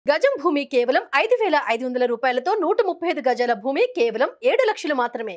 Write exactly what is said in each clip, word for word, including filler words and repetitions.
గజం భూమి కేవలం ఐదు వేల ఐదు వందల రూపాయలతో నూట ముప్పై ఐదు గజాల భూమి కేవలం ఏడు లక్షలు మాత్రమే.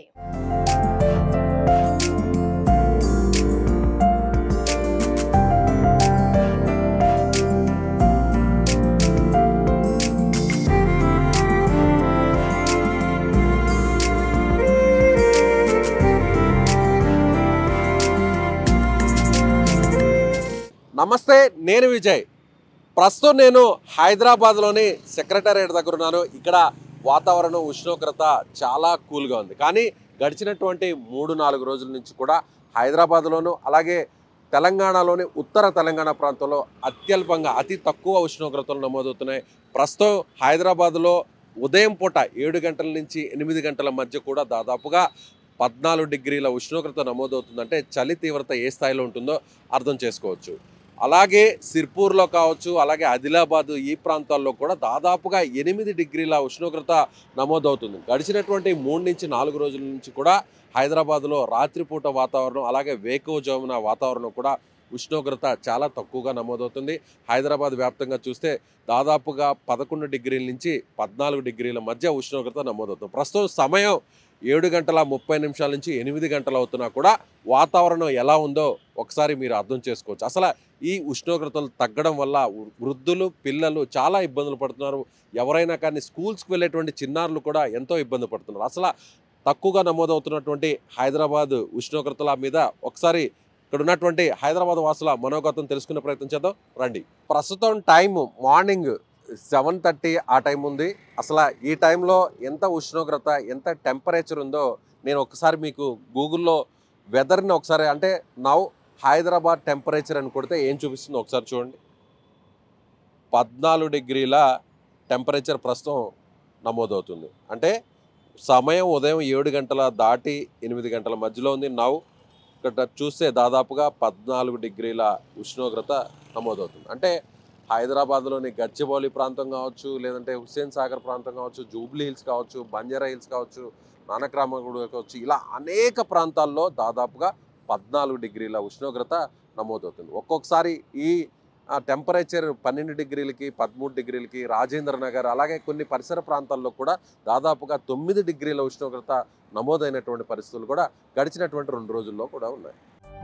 నమస్తే, నేను విజయ్. ప్రస్తుతం నేను హైదరాబాద్లోని సెక్రటేరియట్ దగ్గర ఉన్నాను. ఇక్కడ వాతావరణం ఉష్ణోగ్రత చాలా కూల్గా ఉంది. కానీ గడిచినటువంటి మూడు నాలుగు రోజుల నుంచి కూడా హైదరాబాద్లోను అలాగే తెలంగాణలోని ఉత్తర తెలంగాణ ప్రాంతంలో అత్యల్పంగా అతి తక్కువ ఉష్ణోగ్రతలు నమోదవుతున్నాయి. ప్రస్తుతం హైదరాబాద్లో ఉదయం పూట ఏడు గంటల నుంచి ఎనిమిది గంటల మధ్య కూడా దాదాపుగా పద్నాలుగు డిగ్రీల ఉష్ణోగ్రత నమోదవుతుందంటే చలి తీవ్రత ఏ స్థాయిలో ఉంటుందో అర్థం చేసుకోవచ్చు. అలాగే సిర్పూర్లో కావచ్చు, అలాగే ఆదిలాబాద్ ఈ ప్రాంతాల్లో కూడా దాదాపుగా ఎనిమిది డిగ్రీల ఉష్ణోగ్రత నమోదవుతుంది. గడిచినటువంటి మూడు నుంచి నాలుగు రోజుల నుంచి కూడా హైదరాబాద్లో రాత్రిపూట వాతావరణం అలాగే వేకువజామున వాతావరణం కూడా ఉష్ణోగ్రత చాలా తక్కువగా నమోదవుతుంది. హైదరాబాద్ వ్యాప్తంగా చూస్తే దాదాపుగా పదకొండు డిగ్రీల నుంచి పద్నాలుగు డిగ్రీల మధ్య ఉష్ణోగ్రత నమోదవుతుంది. ప్రస్తుతం సమయం ఏడు గంటల ముప్పై నిమిషాల నుంచి ఎనిమిది గంటలు అవుతున్నా కూడా వాతావరణం ఎలా ఉందో ఒకసారి మీరు అర్థం చేసుకోవచ్చు. అసలు ఈ ఉష్ణోగ్రతలు తగ్గడం వల్ల వృద్ధులు పిల్లలు చాలా ఇబ్బందులు పడుతున్నారు. ఎవరైనా కానీ స్కూల్స్కి వెళ్ళేటువంటి చిన్నారులు కూడా ఎంతో ఇబ్బంది పడుతున్నారు. అసలు తక్కువగా నమోదవుతున్నటువంటి హైదరాబాద్ ఉష్ణోగ్రతల మీద ఒకసారి ఇక్కడ ఉన్నటువంటి హైదరాబాద్ వాసుల మనోగతం తెలుసుకునే ప్రయత్నం చేద్దాం రండి. ప్రస్తుతం టైం మార్నింగ్ సెవెన్ థర్టీ ఆ టైం ఉంది. అసలు ఈ టైంలో ఎంత ఉష్ణోగ్రత ఎంత టెంపరేచర్ ఉందో నేను ఒకసారి మీకు గూగుల్లో వెదర్ని ఒకసారి అంటే నౌ హైదరాబాద్ టెంపరేచర్ అని కొడితే ఏం చూపిస్తుందో ఒకసారి చూడండి. పద్నాలుగు డిగ్రీల టెంపరేచర్ ప్రస్తుతం నమోదవుతుంది. అంటే సమయం ఉదయం ఏడు గంటల దాటి ఎనిమిది గంటల మధ్యలో ఉంది. నౌ ఇక్కడ చూస్తే దాదాపుగా పద్నాలుగు డిగ్రీల ఉష్ణోగ్రత నమోదవుతుంది. అంటే హైదరాబాద్లోని గచ్చిబౌలి ప్రాంతం కావచ్చు, లేదంటే హుస్సేన్ సాగర్ ప్రాంతం కావచ్చు, జూబ్లీ హిల్స్ కావచ్చు, బంజారా హిల్స్ కావచ్చు, నానక్రామగూడ కావచ్చు, ఇలా అనేక ప్రాంతాల్లో దాదాపుగా పద్నాలుగు డిగ్రీల ఉష్ణోగ్రత నమోదవుతుంది. ఒక్కొక్కసారి ఈ టెంపరేచర్ పన్నెండు డిగ్రీలకి పదమూడు డిగ్రీలకి రాజేంద్ర నగర్ అలాగే కొన్ని పరిసర ప్రాంతాల్లో కూడా దాదాపుగా తొమ్మిది డిగ్రీల ఉష్ణోగ్రత నమోదైనటువంటి పరిస్థితులు కూడా గడిచినటువంటి రెండు రోజుల్లో కూడా ఉన్నాయి.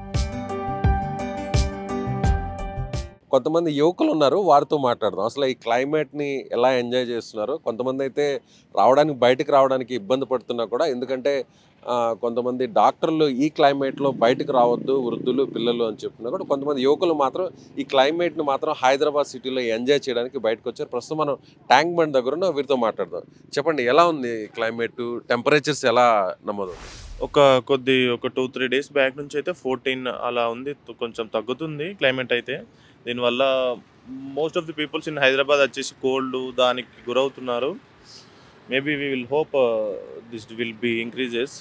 కొంతమంది యువకులు ఉన్నారు, వారితో మాట్లాడదాం. అసలు ఈ క్లైమేట్ని ఎలా ఎంజాయ్ చేస్తున్నారు. కొంతమంది అయితే రావడానికి బయటకు రావడానికి ఇబ్బంది పడుతున్నా కూడా, ఎందుకంటే కొంతమంది డాక్టర్లు ఈ క్లైమేట్లో బయటకు రావద్దు వృద్ధులు పిల్లలు అని చెప్తున్నా కూడా కొంతమంది యువకులు మాత్రం ఈ క్లైమేట్ని మాత్రం హైదరాబాద్ సిటీలో ఎంజాయ్ చేయడానికి బయటకు వచ్చారు. ప్రస్తుతం మనం ట్యాంక్ బండ్ దగ్గర ఉన్న వీరితో మాట్లాడదాం. చెప్పండి, ఎలా ఉంది క్లైమేట్, టెంపరేచర్స్ ఎలా నమోదవుతుంది? ఒక కొద్ది ఒక టూ త్రీ డేస్ బ్యాక్ నుంచి అయితే ఫోర్టీన్ అలా ఉంది. కొంచెం తగ్గుతుంది క్లైమేట్ అయితే. దీనివల్ల most of the peoples in Hyderabad వచ్చేసి కోల్డ్ దానికి గురవుతున్నారు. Maybe we will hope this will be increases.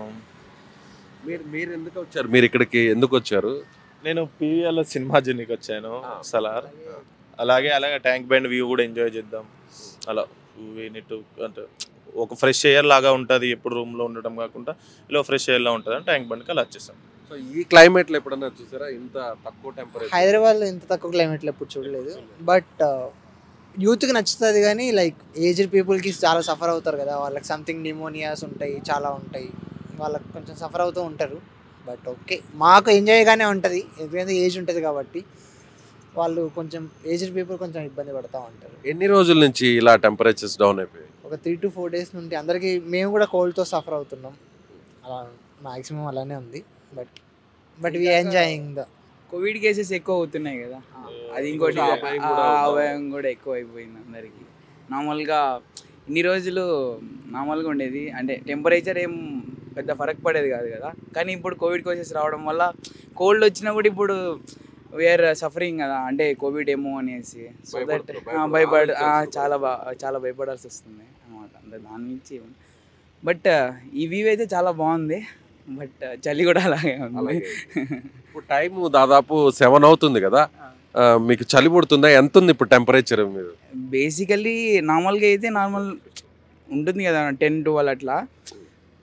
మీరు మీరు ఎందుకు వచ్చారు, మీరు ఇక్కడికి ఎందుకు వచ్చారు? నేను పీవీఆర్లో సినిమా జర్నీకి వచ్చాను సలార్. అలాగే అలాగే ట్యాంక్ బండ్ వ్యూ కూడా ఎంజాయ్ చేద్దాం. అలా వీ నీడ్ టు అంటే ఒక ఫ్రెష్ ఎయిర్ లాగా ఉంటుంది, ఎప్పుడు రూమ్లో ఉండడం కాకుండా ఇలా ఫ్రెష్ ఎయిర్లా ఉంటుంది అని ట్యాంక్ బండ్కి అలా వచ్చేసాం. సో ఈ క్లైమేట్లో ఎప్పుడన్నా చూసారా ఇంత తక్కువ టెంపరేచర్? హైదరాబాద్లో ఇంత తక్కువ క్లైమేట్లో ఎప్పుడు చూడలేదు. బట్ యూత్కి నచ్చుతుంది, కానీ లైక్ ఏజ్డ్ పీపుల్కి చాలా సఫర్ అవుతారు కదా, వాళ్ళకి సంథింగ్ న్యూమోనియాస్ ఉంటాయి, చాలా ఉంటాయి, వాళ్ళకి కొంచెం సఫర్ అవుతూ ఉంటారు. బట్ ఓకే, మాకు ఎంజాయ్గానే ఉంటుంది ఎందుకంటే ఏజ్ ఉంటుంది కాబట్టి. వాళ్ళు కొంచెం ఏజ్డ్ పీపుల్ కొంచెం ఇబ్బంది పడుతూ ఉంటారు. ఎన్ని రోజుల నుంచి ఇలా టెంపరేచర్స్ డౌన్ అయిపోయాయి? ఒక త్రీ టు ఫోర్ డేస్ నుండి అందరికీ, మేము కూడా కోల్డ్తో సఫర్ అవుతున్నాం. అలా మ్యాక్సిమం అలానే ఉంది. But but we enjoying the COVID cases ఎక్కువ అవుతున్నాయి కదా, అది ఇంకోటి అభయం కూడా ఎక్కువ అయిపోయింది అందరికీ. నార్మల్గా ఇన్ని రోజులు నార్మల్గా ఉండేది, అంటే టెంపరేచర్ ఏం పెద్ద ఫరక్ పడేది కాదు కదా. కానీ ఇప్పుడు కోవిడ్ కేసెస్ రావడం వల్ల కోల్డ్ వచ్చినా కూడా ఇప్పుడు వీఆర్ సఫరింగ్ కదా, అంటే కోవిడ్ ఏమో అనేసి. సో దట్ భయపడ చాలా బా చాలా భయపడాల్సి వస్తుంది అనమాట. అంటే దాని నుంచి బట్ ఈ వ్యూ అయితే చాలా బాగుంది. బట్ చలి కూడా అలాగే ఉంది. ఇప్పుడు టైం దాదాపు సెవెన్ అవుతుంది కదా, మీకు చలి పుడుతుందా? ఎంత ఉంది ఇప్పుడు టెంపరేచర్? మీరు బేసికల్లీ నార్మల్గా అయితే నార్మల్ ఉంటుంది కదా టెన్ ట్వెల్వ్ అట్లా.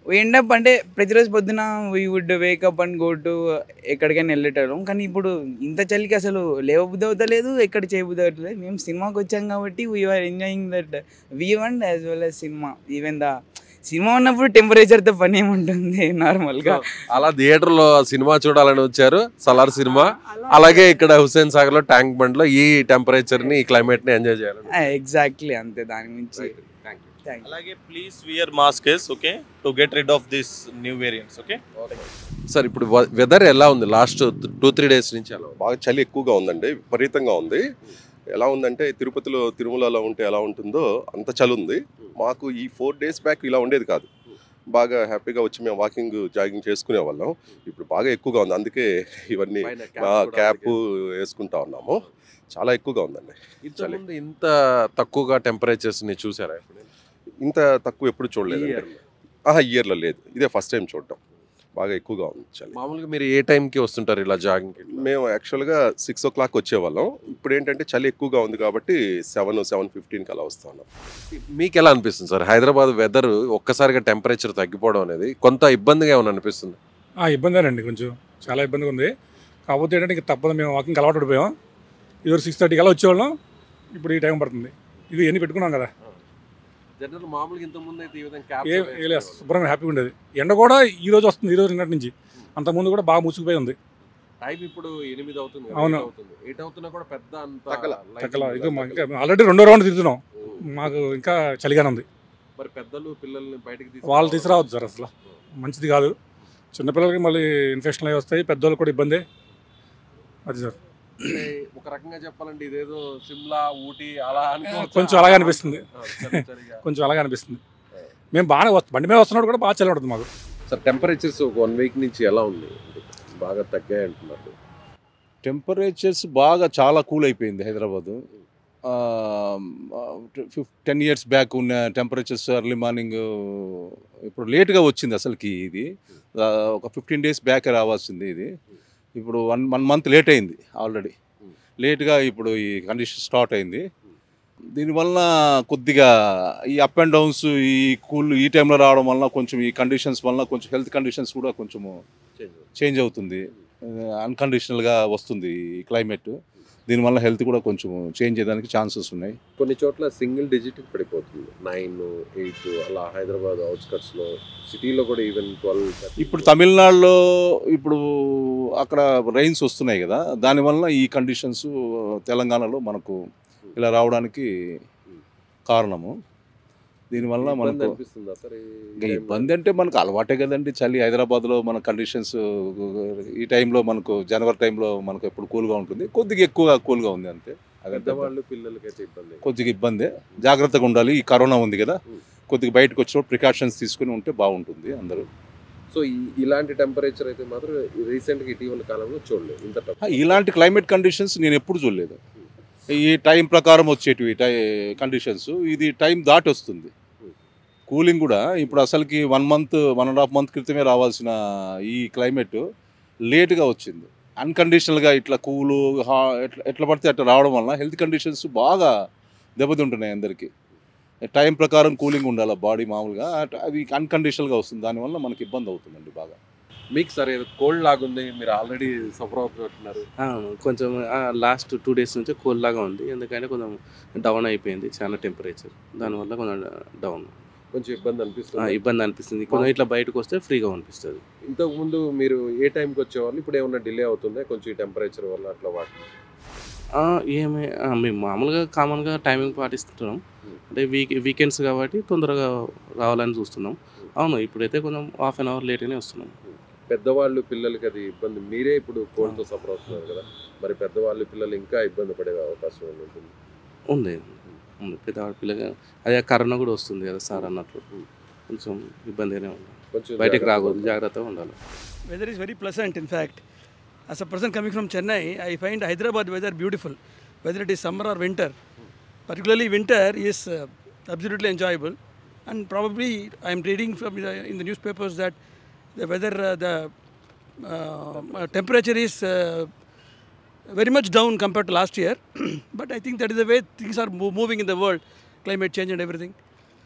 ఎండప్ అంటే ప్రతిరోజు పొద్దున we would wake up and go to ఎక్కడికైనా వెళ్ళేటోళ్ళం. కానీ ఇప్పుడు ఇంత చలికి అసలు లేవబుద్ధి అవుతలేదు, ఎక్కడ చేయబుద్ధి అవుతలేదు. మేము సినిమాకి వచ్చాం కాబట్టి we are enjoying that view and as well as cinema. Even the cinema ఉన్నప్పుడు టెంపరేచర్తో పని ఏముంటుంది నార్మల్గా. అలా థియేటర్ లో సినిమా చూడాలని వచ్చారు, సలార్ సినిమా. అలాగే ఇక్కడ హుస్సేన్ సాగర్ లో ట్యాంక్ బండ్ లో ఈ టెంపరేచర్ ని, ఈ క్లైమేట్ ని ఎంజాయ్ చేయాలి. ఎగ్జాక్ట్లీ అంతే, దాని మించి. అలాగే please wear masks okay to get rid of this new variants okay. Sir ఇప్పుడు వెదర్ ఎలా ఉంది లాస్ట్ టూ త్రీ డేస్ నుంచి? ఎలా బాగా చలి ఎక్కువగా ఉందండి, విపరీతంగా ఉంది. ఎలా ఉందంటే తిరుపతిలో తిరుమలలో ఉంటే ఎలా ఉంటుందో అంత చలి ఉంది. మాకు ఈ ఫోర్ డేస్ బ్యాక్ ఇలా ఉండేది కాదు. బాగా హ్యాపీగా వచ్చి మేము వాకింగ్ జాగింగ్ చేసుకునే వాళ్ళం. ఇప్పుడు బాగా ఎక్కువగా ఉంది, అందుకే ఇవన్నీ క్యాప్ వేసుకుంటా ఉన్నాము. చాలా ఎక్కువగా ఉందండి చలి. ఇంత తక్కువగా టెంపరేచర్స్ ని చూసారా? ఇంత తక్కువ ఎప్పుడు చూడలేదు. ఆహా, ఇయర్లో లేదు, ఇదే ఫస్ట్ టైం చూడటం. బాగా ఎక్కువగా ఉంది చలి. మామూలుగా మీరు ఏ టైంకి వస్తుంటారు ఇలా జాగింగ్? మేము యాక్చువల్గా సిక్స్ ఓ క్లాక్ వచ్చేవాళ్ళం. ఇప్పుడు ఏంటంటే చలి ఎక్కువగా ఉంది కాబట్టి సెవెన్ సెవెన్ ఫిఫ్టీన్కి అలా వస్తున్నాం. మీకు ఎలా అనిపిస్తుంది సార్ హైదరాబాద్ వెదర్ ఒక్కసారిగా టెంపరేచర్ తగ్గిపోవడం అనేది కొంత ఇబ్బందిగా ఏమైనా అనిపిస్తుంది? ఇబ్బందేనండి, కొంచెం చాలా ఇబ్బందిగా ఉంది. కాకపోతే ఏంటంటే ఇంకా తప్పదు, మేము వాకింగ్ అలవాటు పడిపోయాం. ఇదివరకు సిక్స్ థర్టీకి అలా వచ్చేవాళ్ళం, ఇప్పుడు ఈ టైం పడుతుంది. ఇది ఎన్ని పెట్టుకున్నాం కదా, జనరల్ మామూలుగా ఇంత ముందు అయితే ఈ విధంగా ఏ ఏ శుభ్రంగా హ్యాపీగా ఉండేది. ఎండ కూడా ఈ రోజు వస్తుంది, ఈ రోజు నిన్నటి నుంచి. అంతకుముందు కూడా బాగా మూసుకుపోయి ఉంది. టైం ఇప్పుడు ఎనిమిది అవుతుంది, అవును, ఎయిట్ అవుతున్నా కూడా పెద్ద అంత తగ్గల. ఇక ఇంకా ఆల్రెడీ రెండో రౌండ్ తిరుగుతున్నాం, మాకు ఇంకా చలిగానే ఉంది. మరి పెద్దలు పిల్లల్ని బయటకి వాళ్ళు తీసుకురావద్దు సార్, అసలు మంచిది కాదు. చిన్నపిల్లలకి మళ్ళీ ఇన్ఫెక్షన్ అవి వస్తాయి, పెద్దవాళ్ళు కూడా ఇబ్బంది. అది సార్ ఒక రకంగా చెప్పాలంటే ఇదేదో సిమ్లా ఊటీ అలా కొంచెం అలాగే అనిపిస్తుంది, కొంచెం అలాగే అనిపిస్తుంది. మేము బాగానే వస్తాం, బండి మీద వస్తున్నప్పుడు కూడా బాగా చలి ఉంటుంది మాకు. సార్ టెంపరేచర్స్ ఒక వన్ వీక్ నుంచి ఎలా ఉంది? బాగా తగ్గాయి అంటున్నారు. టెంపరేచర్స్ బాగా చాలా కూల్ అయిపోయింది Hyderabad. Fifteen years back ఉన్న టెంపరేచర్స్ ఎర్లీ మార్నింగ్ ఇప్పుడు లేట్గా వచ్చింది అసలుకి. ఇది ఒక ఫిఫ్టీన్ డేస్ బ్యాక్ రావాల్సింది, ఇది ఇప్పుడు వన్ వన్ మంత్ లేట్ అయింది ఆల్రెడీ. లేట్గా ఇప్పుడు ఈ కండిషన్ స్టార్ట్ అయింది. దీనివల్ల కొద్దిగా ఈ అప్ అండ్ డౌన్స్, ఈ కూల్ ఈ టైంలో రావడం వల్ల కొంచెం ఈ కండిషన్స్ వల్ల కొంచెం హెల్త్ కండిషన్స్ కూడా కొంచెము చేంజ్ అవుతుంది. అన్కండిషనల్గా వస్తుంది ఈ క్లైమేట్. దీనివల్ల హెల్త్ కూడా కొంచెం చేంజ్ అయ్యడానికి ఛాన్సెస్ ఉన్నాయి. కొన్ని చోట్ల సింగిల్ డిజిట్ పడిపోతుంది, నైన్ ఎయిట్ అలా. హైదరాబాద్ అవుట్స్కట్స్లో, సిటీలో కూడా ఈవెన్ ట్వెల్వ్. ఇప్పుడు తమిళనాడులో ఇప్పుడు అక్కడ రైన్స్ వస్తున్నాయి కదా, దానివల్ల ఈ కండిషన్స్ తెలంగాణలో మనకు ఇలా రావడానికి కారణము. దీనివల్ల మనకు ఇంకా ఇబ్బంది అంటే మనకు అలవాటే కదండి చలి. హైదరాబాద్లో మన కండిషన్స్ ఈ టైంలో మనకు జనవరి టైంలో మనకు ఎప్పుడు కూల్గా ఉంటుంది, కొద్దిగా ఎక్కువగా కూల్గా ఉంది అంతే. పెద్దవాళ్ళు పిల్లలకైతే ఇబ్బంది, కొద్దిగా ఇబ్బందే. జాగ్రత్తగా ఉండాలి, ఈ కరోనా ఉంది కదా, కొద్దిగా బయటకు వచ్చినప్పుడు ప్రికాషన్స్ తీసుకుని ఉంటే బాగుంటుంది అందరూ. సో ఇలాంటి టెంపరేచర్ అయితే మాత్రం రీసెంట్గా ఇటీవల కాలంలో చూడలేదు ఇంత. ఇలాంటి క్లైమేట్ కండిషన్స్ నేను ఎప్పుడు చూడలేదు. ఈ టైం ప్రకారం వచ్చేటివి టై కండిషన్స్ ఇది టైం దాటి వస్తుంది. కూలింగ్ కూడా ఇప్పుడు అసలుకి one month one and half month క్రితమే రావాల్సిన ఈ క్లైమేట్ లేట్గా వచ్చింది. అన్కండిషనల్గా ఇట్లా కూలు హా ఎట్లా ఎట్లా పడితే అట్లా రావడం వల్ల హెల్త్ కండిషన్స్ బాగా దెబ్బతింటున్నాయి అందరికీ. టైం ప్రకారం కూలింగ్ ఉండాలి బాడీ మామూలుగా, అది అన్కండిషనల్గా వస్తుంది. దానివల్ల మనకి ఇబ్బంది అవుతుందండి బాగా. మీకు సార్ కోల్డ్ లాగుంది, మీరు ఆల్రెడీ సఫర్ అవుతున్నారు. కొంచెం లాస్ట్ టూ డేస్ నుంచి కోల్డ్ లాగా ఉంది, ఎందుకంటే కొంచెం డౌన్ అయిపోయింది చాలా టెంపరేచర్. దానివల్ల కొంచెం డౌన్, కొంచెం ఇబ్బంది అనిపిస్తుంది. ఇబ్బంది అనిపిస్తుంది కొంచెం. ఇట్లా బయటకు వస్తే ఫ్రీగా అనిపిస్తుంది. ఇంతకుముందు మీరు ఏ టైంకి వచ్చేవాళ్ళు, ఇప్పుడు ఏమన్నా డిలే అవుతుందా కొంచెం ఈ టెంపరేచర్ వల్ల అట్లా? వాటి ఏమి మేము మామూలుగా కామన్గా టైమింగ్ పాటిస్తున్నాం, అంటే వీక్ వీకెండ్స్ కాబట్టి తొందరగా రావాలని చూస్తున్నాం. అవును, ఇప్పుడైతే కొంచెం హాఫ్ అన్ అవర్ లేట్గానే వస్తున్నాం. పెద్దవాళ్ళు పిల్లలకి అది ఇబ్బంది. మీరే ఇప్పుడు కోల్డ్తో సఫర్ అవుతున్నారు కదా, మరి పెద్దవాళ్ళు పిల్లలు ఇంకా ఇబ్బంది పడే అవకాశం ఉంటుంది. ఉంది ఉంది పెద్దవాళ్ళ పిల్లగా అదే కరోనా కూడా వస్తుంది కదా సార్ అన్నట్లు, కొంచెం ఇబ్బందిగానే ఉంది. కొంచెం బయటకు రాకూడదు, జాగ్రత్తగా ఉండాలి. Weather is very pleasant. In fact, as a person coming from Chennai, I find Hyderabad weather beautiful, whether it is summer or winter. Particularly winter is uh, absolutely enjoyable, and probably I am reading from the, in the newspapers that the weather, uh, the uh, temperature is uh, very much down compared to last year. But I think that is the way things are mo- moving in the world, climate change and everything.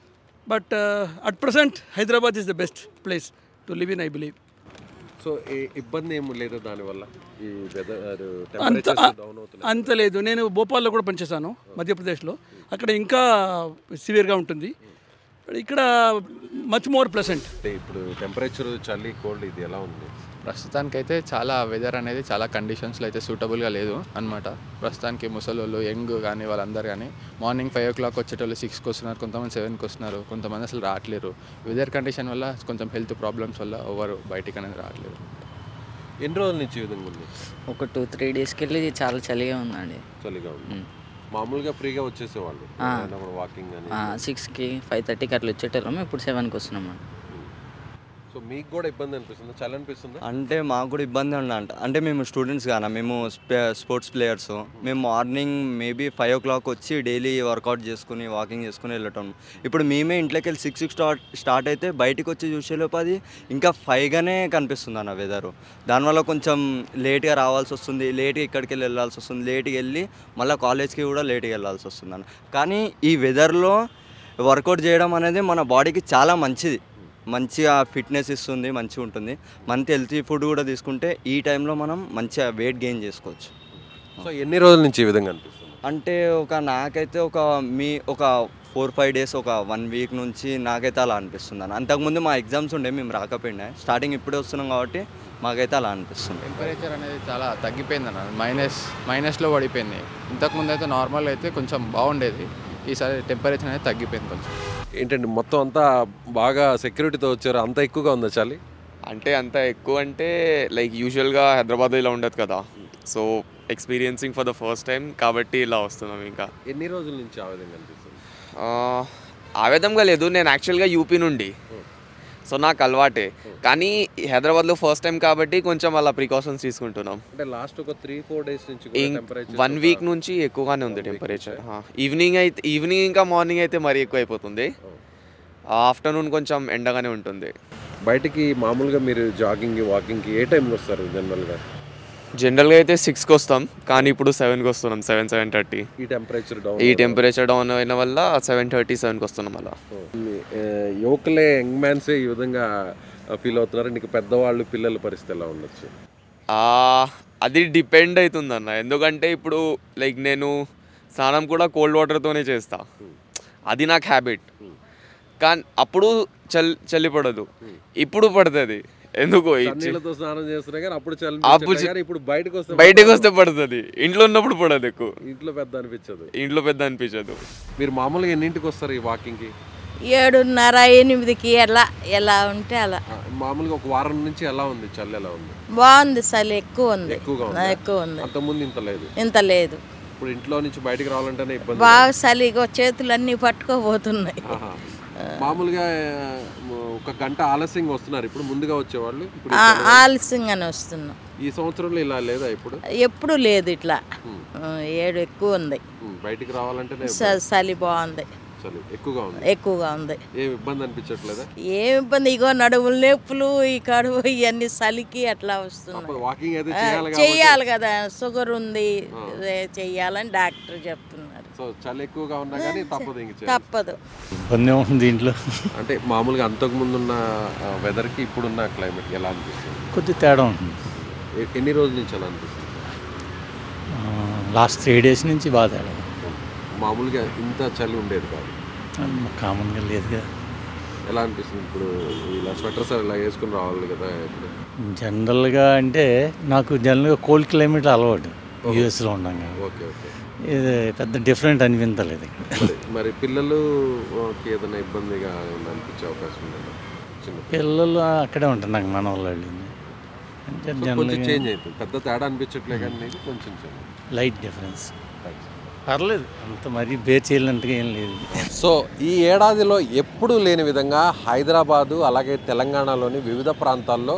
But uh, at present, Hyderabad is the best place to live in, I believe. So ఇబ్బంది ఏమి లేదు దానివల్ల ఈ weather అంత temperatures down అవుతున్నాయి అంత లేదు. నేను భోపాల్లో కూడా పనిచేశాను మధ్యప్రదేశ్లో. అక్కడ ఇంకా సివియర్గా ఉంటుంది. ఇక్కడ మచ్ మోర్ ప్లెసెంట్. అంటే ఇప్పుడు టెంపరేచర్ చలి కోల్డ్ ఇది ఎలా ఉంది? ప్రస్తుతానికైతే చాలా వెదర్ అనేది చాలా కండిషన్స్లో అయితే సూటబుల్గా లేదు అనమాట. ప్రస్తుతానికి ముసలోళ్ళు యంగ్ కానీ వాళ్ళందరూ కానీ మార్నింగ్ ఫైవ్ ఓ క్లాక్ వచ్చేటోళ్ళు సిక్స్కి వస్తున్నారు, కొంతమంది సెవెన్కి వస్తున్నారు, కొంతమంది అసలు రావట్లేరు. వెదర్ కండిషన్ వల్ల కొంచెం హెల్త్ ప్రాబ్లమ్స్ వల్ల ఎవరు బయటికి అనేది రావట్లేదు. ఎన్ని రోజుల నుంచి ఈ విధంగా ఉంది? ఒక టూ త్రీ డేస్కి వెళ్ళి చాలా చలిగా ఉందండి. చలిగా ఉంది. మామూలుగా ఫ్రీగా వచ్చేసేవాళ్ళు వాకింగ్ అని సిక్స్కి ఫైవ్ థర్టీకి అట్లా వచ్చేటోళ్ళం, ఇప్పుడు సెవెన్కి వస్తున్నాం అండి. సో మీకు కూడా ఇబ్బంది అనిపిస్తుంది, చలి అనిపిస్తుంది? అంటే మాకు కూడా ఇబ్బంది ఉందంట. అంటే మేము స్టూడెంట్స్ కానా, మేము స్పోర్ట్స్ ప్లేయర్స్. మేము morning maybe five o'clock వచ్చి డైలీ వర్కౌట్ చేసుకుని వాకింగ్ చేసుకుని వెళ్ళటం. ఇప్పుడు మేమే ఇంట్లోకి వెళ్ళి సిక్స్కి స్టార్ట్ స్టార్ట్ అయితే బయటకు వచ్చి చూసేలోపు అది ఇంకా ఫైవ్గానే కనిపిస్తుంది అన్న వెదరు. దానివల్ల కొంచెం లేట్గా రావాల్సి వస్తుంది, లేట్గా ఇక్కడికి వెళ్ళి వెళ్ళాల్సి వస్తుంది, లేట్గా వెళ్ళి మళ్ళీ కాలేజ్కి కూడా లేట్గా వెళ్ళాల్సి వస్తుంది అన్న. కానీ ఈ వెదర్లో వర్కౌట్ చేయడం అనేది మన బాడీకి చాలా మంచిది, మంచిగా ఫిట్నెస్ ఇస్తుంది, మంచిగా ఉంటుంది. మంచి హెల్తీ ఫుడ్ కూడా తీసుకుంటే ఈ టైంలో మనం మంచిగా వెయిట్ గెయిన్ చేసుకోవచ్చు. సో ఎన్ని రోజుల నుంచి ఈ విధంగా అనిపిస్తుంది? అంటే ఒక నాకైతే ఒక మీ ఒక ఫోర్ ఫైవ్ డేస్ ఒక వన్ వీక్ నుంచి నాకైతే అలా అనిపిస్తుంది అన్న. అంతకుముందు మా ఎగ్జామ్స్ ఉండే, మేము రాకపోయినా, స్టార్టింగ్ ఇప్పుడే వస్తున్నాం కాబట్టి మాకైతే అలా అనిపిస్తుంది. టెంపరేచర్ అనేది చాలా తగ్గిపోయింది అన్న, మైనస్ మైనస్లో పడిపోయింది. ఇంతకుముందు అయితే నార్మల్ అయితే కొంచెం బాగుండేది, ఈసారి టెంపరేచర్ అనేది తగ్గిపోయింది కొంచెం. ఏంటండి మొత్తం అంతా బాగా సెక్యూరిటీతో వచ్చారు, అంత ఎక్కువగా ఉందా చలి? అంటే అంత ఎక్కువ అంటే లైక్ యూజువల్గా హైదరాబాద్ ఇలా ఉండదు కదా, so experiencing for the first time కాబట్టి ఇలా వస్తున్నాం. ఇంకా ఎన్ని రోజుల నుంచి ఆ విధంగా అనిపిస్తుంది? ఆ విధంగా లేదు, నేను యాక్చువల్గా యూపీ నుండి, సో నాకు అలవాటే. కానీ హైదరాబాద్లో ఫస్ట్ టైం కాబట్టి కొంచెం అలా ప్రికాషన్స్ తీసుకుంటున్నాం. అంటే లాస్ట్ ఒక త్రీ ఫోర్ డేస్ నుంచి వన్ వీక్ నుంచి ఎక్కువగానే ఉంది టెంపరేచర్. ఈవినింగ్ అయితే ఈవినింగ్ ఇంకా మార్నింగ్ అయితే మరీ ఎక్కువ అయిపోతుంది, ఆఫ్టర్నూన్ కొంచెం ఎండగానే ఉంటుంది. బయటికి మామూలుగా మీరు జాగింగ్ వాకింగ్కి ఏ టైంలో వస్తారు జనరల్గా? జనరల్గా అయితే సిక్స్కి వస్తాం, కానీ ఇప్పుడు సెవెన్కి వస్తున్నాం, సెవెన్ సెవెన్ థర్టీ. ఈ టెంపరేచర్ డౌన్ ఈ టెంపరేచర్ డౌన్ అయిన వల్ల సెవెన్ థర్టీ సెవెన్కి వస్తున్నాం. అలా యువకులే యంగ్ మ్యాన్సే ఈ విధంగా ఫీల్ అవుతున్నారు. నీకు పెద్దవాళ్ళు పిల్లల పరిస్థితి ఎలా ఉండొచ్చు? అది డిపెండ్ అవుతుంది అన్న, ఎందుకంటే ఇప్పుడు లైక్ నేను స్నానం కూడా కోల్డ్ వాటర్తోనే చేస్తా, అది నాకు హ్యాబిట్. కానీ అప్పుడు చలి చలి పడదు, ఇప్పుడు పడుతుంది. ఎందుకో బయటకు వస్తే పడుతుంది, ఇంట్లో ఉన్నప్పుడు పడదు ఎక్కువ. ఇంట్లో పెద్ద అనిపించదు, ఇంట్లో పెద్ద అనిపించదు. మీరు మామూలుగా ఎన్నింటికి వస్తారు ఈ వాకింగ్కి? ఏడున్నర ఎనిమిదికి ఎలా ఎలా ఉంటే అలా. మామూలుగా ఒక వారం నుంచి ఎలా ఉంది చలి? ఎలా ఉంది? బాగుంది, చలి ఎక్కువ ఉంది, ఎక్కువ ఉంది. అంతకుముందు ఇంత లేదు, ఇంత లేదు. ఇప్పుడు ఇంట్లో నుంచి బయటకు రావాలంటేనే ఇబ్బంది. బాగా చలిగా చేతులన్నీ పట్టుకోబోతున్నాయి. మామూలుగా ఒక గంట ఆలస్యంగా వస్తున్నారు, ఇప్పుడు ముందుగా వచ్చేవాళ్ళు ఆలస్యంగానే వస్తున్నాం. ఈ సంవత్సరంలో ఇలా లేదా? ఇప్పుడు ఎప్పుడు లేదు ఇట్లా, ఏడు ఎక్కువ ఉంది. బయటికి రావాలంటే చలి బాగుంది, ఎక్కువగా ఉంది, ఎక్కువగా ఉంది. ఏం ఇబ్బంది అనిపించట్లేదా? ఏం ఇబ్బంది, ఇగో నడుములు నొప్పులు, ఈ కడుపు ఇవన్నీ చలికి అట్లా వస్తున్నాయి. వాకింగ్ అయితే చెయ్యాలి కదా, షుగర్ ఉంది, చెయ్యాలని డాక్టర్ చెప్తున్నారు. సో చలి ఎక్కువగా ఉన్నా కానీ తప్పదు, ఇంక తప్పదు. ఇబ్బంది ఉంది దీంట్లో. అంటే మామూలుగా అంతకుముందు ఉన్న వెదర్కి ఇప్పుడున్న క్లైమేట్ ఎలా అనిపిస్తుంది? కొద్ది తేడా ఉంటుంది. ఎన్ని రోజుల నుంచి ఎలా అనిపిస్తుంది? లాస్ట్ త్రీ డేస్ నుంచి బాగా తేడా. మామూలుగా ఇంత చలి ఉండేది కాదు, కామన్గా లేదు కదా. ఎలా అనిపిస్తుంది ఇప్పుడు? ఇలా స్వెటర్స్ ఇలా వేసుకుని రావాలి కదా. ఇప్పుడు జనరల్గా అంటే నాకు జనరల్గా కోల్డ్ క్లైమేట్ అలవాటు, యూఎస్లో ఉన్నాగా. ఓకే ఓకే, ఇది పెద్ద డిఫరెంట్ అనిపించలేదు. మరి పిల్లలు ఏదైనా ఇబ్బందిగా అనిపించే అవకాశం ఉందా? చిన్న పిల్లలు అక్కడే ఉంటారు నాకు, మన వాళ్ళు కొంచెం చేంజ్ అవుతుంది, పెద్ద తేడా అనిపించట్లే కానీ కొంచెం లైట్ డిఫరెన్స్. పర్లేదు, అంత మరీ బేర్ చేయలేంతగా ఏం లేదు. సో ఈ ఏడాదిలో ఎప్పుడూ లేని విధంగా హైదరాబాదు అలాగే తెలంగాణలోని వివిధ ప్రాంతాల్లో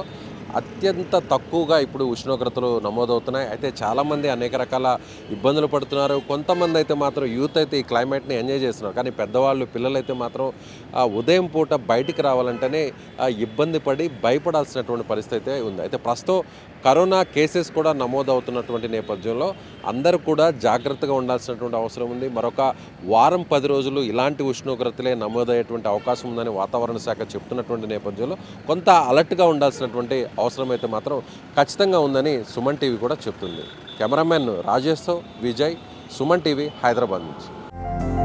అత్యంత తక్కువగా ఇప్పుడు ఉష్ణోగ్రతలు నమోదవుతున్నాయి. అయితే చాలామంది అనేక రకాల ఇబ్బందులు పడుతున్నారు. కొంతమంది అయితే మాత్రం యూత్ అయితే ఈ క్లైమేట్ని ఎంజాయ్ చేస్తున్నారు. కానీ పెద్దవాళ్ళు పిల్లలైతే మాత్రం ఉదయం పూట బయటికి రావాలంటేనే ఇబ్బంది పడి భయపడాల్సినటువంటి పరిస్థితి అయితే ఉంది. అయితే ప్రస్తుతం కరోనా కేసెస్ కూడా నమోదవుతున్నటువంటి నేపథ్యంలో అందరూ కూడా జాగ్రత్తగా ఉండాల్సినటువంటి అవసరం ఉంది. మరొక వారం పది రోజులు ఇలాంటి ఉష్ణోగ్రతలే నమోదయ్యేటువంటి అవకాశం ఉందని వాతావరణ శాఖ చెప్తున్నటువంటి నేపథ్యంలో కొంత అలర్ట్గా ఉండాల్సినటువంటి అవసరం అయితే మాత్రం ఖచ్చితంగా ఉందని సుమన్ టీవీ కూడా చెప్తుంది. కెమెరామెన్ రాజేష్తో విజయ్, సుమన్ టీవీ, హైదరాబాద్ నుంచి.